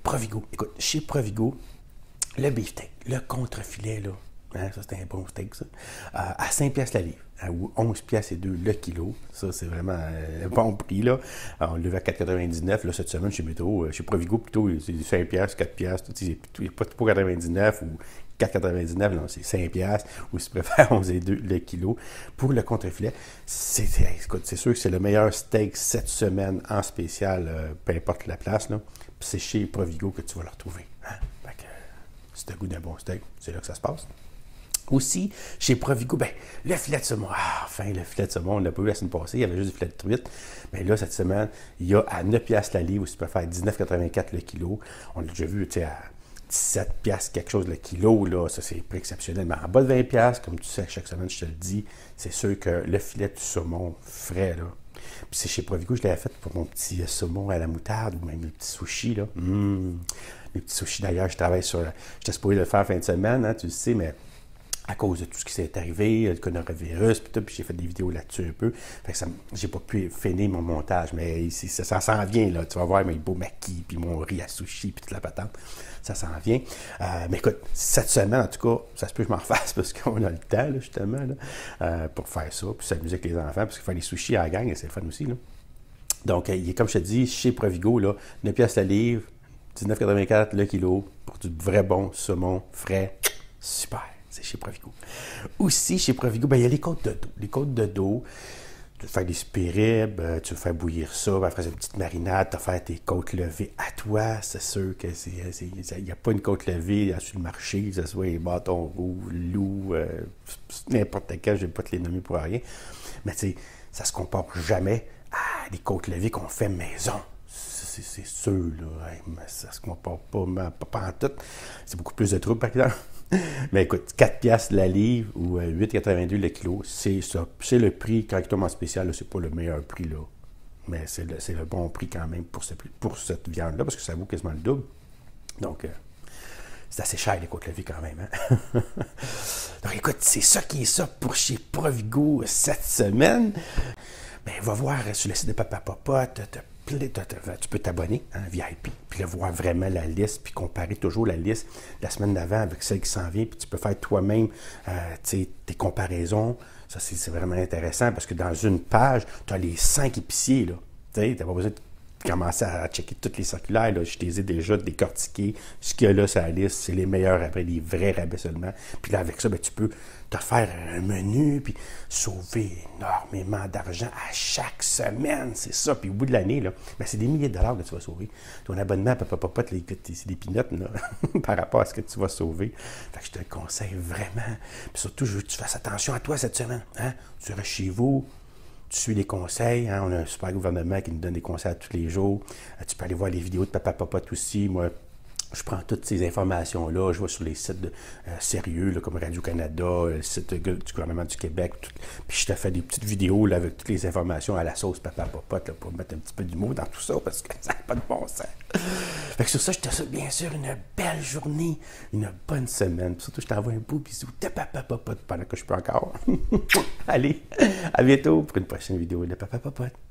Provigo. Écoute, chez Provigo, le beefsteak, le contre-filet, là, hein, ça c'est un bon steak, ça, à 5 piastres la livre, hein, ou 11 piastres et 2 le kilo. Ça, c'est vraiment un bon prix, là. Alors, on le levait à 4,99. Là, cette semaine, chez Métro, chez Provigo, plutôt, c'est 5 piastres, 4 piastres. Il n'y a pas 4,99 ou 4,99, non, c'est 5 piastres, ou si tu préfères 11 et 2 le kilo. Pour le contre-filet, c'est sûr que c'est le meilleur steak cette semaine en spécial, peu importe la place, là. Puis c'est chez Provigo que tu vas le retrouver. Hein? Fait que, si tu as goût d'un bon steak, c'est là que ça se passe. Aussi, chez Provigo, ben, le filet de saumon. Ah, enfin, le filet de saumon, on l'a pas eu la semaine passée, il y avait juste du filet de truite. Mais là, cette semaine, il y a à 9 piastres la livre, ou si tu peux faire 19,84 le kilo. On l'a déjà vu, tu sais, à 17 piastres quelque chose le kilo, là, ça c'est pas exceptionnel. Mais en bas de 20 piastres, comme tu sais, chaque semaine, je te le dis, c'est sûr que le filet de saumon frais, là. Puis c'est chez Provigo, je l'avais fait pour mon petit saumon à la moutarde, ou même mes petits sushis, là. Les petits sushis, d'ailleurs, je travaille sur... J'étais supposé le faire fin de semaine, hein, tu le sais, mais... à cause de tout ce qui s'est arrivé, le coronavirus, puis tout, puis j'ai fait des vidéos là-dessus un peu. Fait que j'ai pas pu finir mon montage, mais ici, ça s'en vient, là. Tu vas voir mes beaux maquis, puis mon riz à sushi, puis toute la patente. Ça s'en vient. Mais écoute, cette semaine, en tout cas, ça se peut que je m'en refasse parce qu'on a le temps, là, justement, là, pour faire ça, puis s'amuser avec les enfants, parce qu'il faut les sushis à la gang, et c'est le fun aussi, là. Donc, il est, comme je te dis, chez Provigo, là, 9 piastres la livre, 19,84 le kilo, pour du vrai bon saumon frais. Super! C'est chez Provigo. Aussi, chez Provigo, ben, il y a les côtes de dos. Les côtes de dos, tu veux faire des spiribes, tu veux faire bouillir ça, ben, après une petite marinade, tu vas faire tes côtes levées à toi. C'est sûr que il n'y a pas une côte levée sur le marché, que ce soit les bâtons rouges, loup, n'importe quel, je ne vais pas te les nommer pour rien. Mais tu sais, ça se compare jamais à des côtes levées qu'on fait maison. C'est sûr, là. Mais ça se compare pas en tout. C'est beaucoup plus de troubles, par exemple. Mais écoute, 4 piastres la livre ou 8,82 le kilo, c'est ça. C'est le prix, quand il tombe en spécial, c'est pas le meilleur prix, là. Mais c'est le bon prix quand même pour cette viande-là, parce que ça vaut quasiment le double. Donc, c'est assez cher, les côtes levées, quand même. Hein? Donc, écoute, c'est ça qui est ça pour chez Provigo cette semaine. Ben, va voir sur le site de Papa Popote, tu peux t'abonner, hein, VIP, puis là, voir vraiment la liste, puis comparer toujours la liste de la semaine d'avant avec celle qui s'en vient, puis tu peux faire toi-même tes comparaisons. Ça, c'est vraiment intéressant, parce que dans une page, tu as les 5 épiciers, là. Tu n'as pas besoin de commencer à checker toutes les circulaires, là. Je les ai déjà décortiqués. Ce qu'il y a là sur la liste, c'est les meilleurs rabais, les vrais rabais seulement. Puis là, avec ça, ben, tu peux te faire un menu, puis sauver énormément d'argent à chaque semaine. C'est ça. Puis au bout de l'année, là, ben, c'est des milliers de dollars que tu vas sauver. Ton abonnement à Papa Popote, c'est des pinottes, là, par rapport à ce que tu vas sauver. Fait que je te le conseille vraiment. Puis surtout, je veux que tu fasses attention à toi cette semaine. Hein? Tu restes chez vous. Tu suis les conseils, hein? On a un super gouvernement qui nous donne des conseils à tous les jours. Tu peux aller voir les vidéos de Papa Popote aussi. Moi, je prends toutes ces informations-là. Je vais sur les sites sérieux, là, comme Radio-Canada, le site du gouvernement du Québec. Puis je te fais des petites vidéos là, avec toutes les informations à la sauce Papa Popote là, pour mettre un petit peu d'humour dans tout ça parce que ça n'a pas de bon sens. Fait que sur ça, je te souhaite bien sûr une belle journée, une bonne semaine. Puis surtout, je t'envoie un beau bisou de Papa Popote pendant que je peux encore. Allez, à bientôt pour une prochaine vidéo de Papa Popote.